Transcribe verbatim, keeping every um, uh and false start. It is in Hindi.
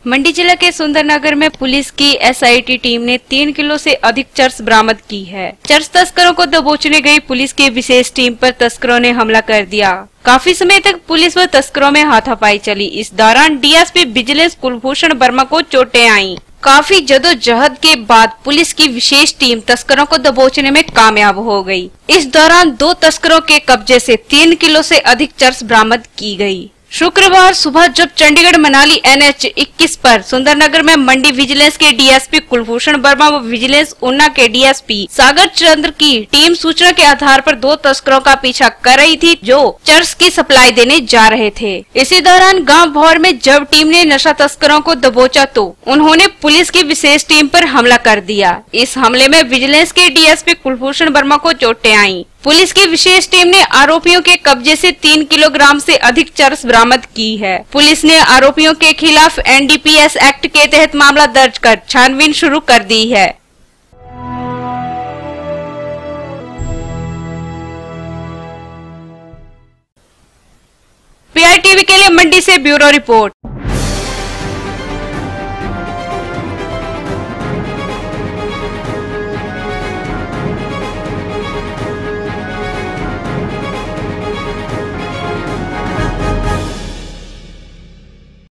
मंडी जिला के सुंदरनगर में पुलिस की एस आई टी टीम ने तीन किलो से अधिक चर्स बरामद की है। चर्स तस्करों को दबोचने गई पुलिस की विशेष टीम पर तस्करों ने हमला कर दिया। काफी समय तक पुलिस व तस्करों में हाथापाई चली। इस दौरान D S P vigilance Kulbhushan Verma को चोटें आईं। काफी जदोजहद के बाद पुलिस की विशेष टीम तस्करों को दबोचने में कामयाब हो गई। इस दौरान दो तस्करों के कब्जे से तीन किलो से अधिक चर्स बरामद की गई। शुक्रवार सुबह जब चंडीगढ़ मनाली एन एच इक्कीस पर सुंदरनगर में मंडी विजिलेंस के D S P Kulbhushan Verma व विजिलेंस ऊना के D S P Sagar Chandra की टीम सूचना के आधार पर दो तस्करों का पीछा कर रही थी जो चर्स की सप्लाई देने जा रहे थे। इसी दौरान गांव भौर में जब टीम ने नशा तस्करों को दबोचा तो उन्होंने पुलिस की विशेष टीम पर हमला कर दिया। इस हमले में विजिलेंस के D S P Kulbhushan Verma को चोटें आईं। पुलिस की विशेष टीम ने आरोपियों के कब्जे से तीन किलोग्राम से अधिक चर्स बरामद की है। पुलिस ने आरोपियों के खिलाफ N D P S act के तहत मामला दर्ज कर छानबीन शुरू कर दी है। पी आई टी वी के लिए मंडी से ब्यूरो रिपोर्ट।